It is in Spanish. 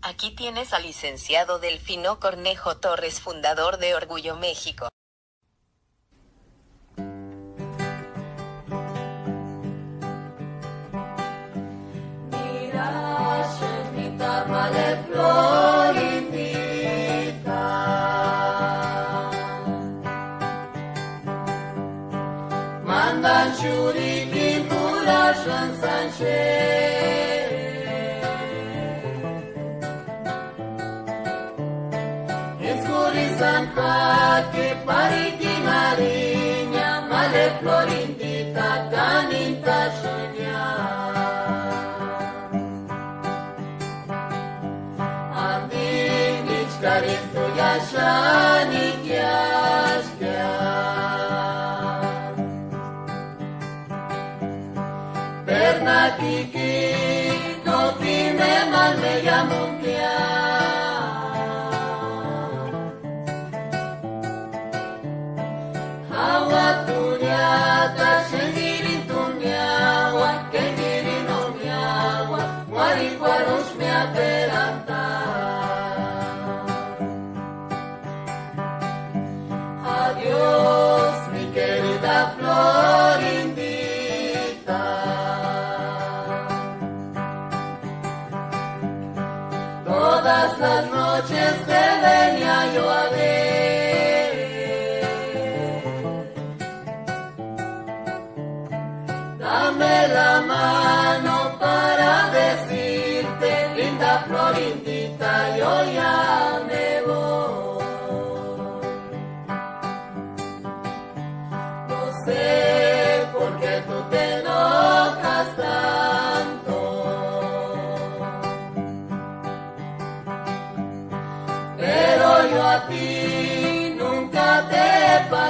Aquí tienes al licenciado Delfino Cornejo Torres, fundador de Orgullo México. Mira, Shenita vale Florinita. Mandan Shurikin Purashan Sanche. Sanha que pariti mariña, male Florindita, caninta xenia. Andinich carinto yashani kyashkya. Bernatiki no time mal me yamuntia. Tunyata shengirin tunyawa, kengirin omyawa, warikwarush me adelanta. Adiós, mi querida Florindita. Todas las noches te venía yo a ver. Dame la mano para decirte, linda Florindita, yo ya me voy. No sé por qué tú te enojas tanto, pero yo a ti nunca te he